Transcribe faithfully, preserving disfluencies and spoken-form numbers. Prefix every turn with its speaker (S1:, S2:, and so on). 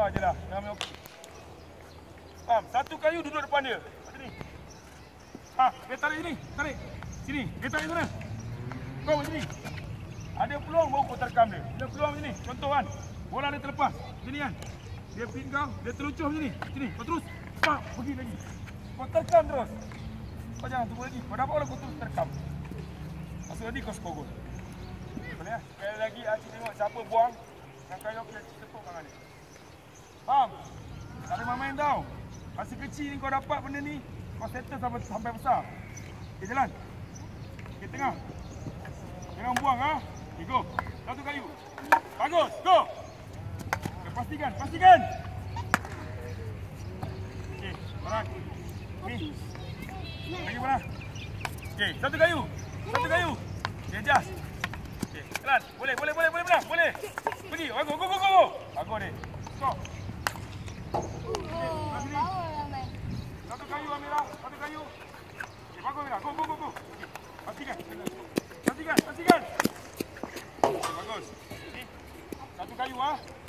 S1: bawah je lah. Jangan main okey. Faham? Satu kayu duduk depan dia. Macam ni. Ha, dia tarik sini. Tarik. Sini. Dia tarik sana. Kau macam ni. Ada peluang baru kau terkam dia. Ada peluang macam ni. Contoh kan. Bola dia terlepas. Macam ni kan. Dia pin kau. Dia terucuh macam ni. Macam ni. Kau terus. Pak. Pergi lagi. Kau terkam terus. Kau jangan tunggu lagi. Kau dapat bola kau terus terkam. Masuk lagi kau skor gol. Boleh ya? Sekali lagi Acik tengok siapa buang. Yang kayu aku Acik tepuk tangan dia. Faham? Tak ada main-main tau. Masih kecil ni kau dapat benda ni. Kau settle sampai, sampai besar. Okay, jalan. Okay, tengah. Jangan buang ha. Okay, go. Satu kayu. Bagus, go. Okay, pastikan, pastikan. Okay, barang. Ni. Lagi mana? Okay, satu kayu. Satu kayu. Okay, adjust. Okay, jalan. Boleh, boleh, boleh, boleh, boleh. Boleh. Pergi. Bagus, go, go, go, go. Bagus ni. Go. Satu kayu Amirah, satu kayu. Okay, bagus Amirah. Go, go, go, go. Okay. Pastikan. Pastikan, pastikan. Okay, bagus. Ni. Satu kayu ah.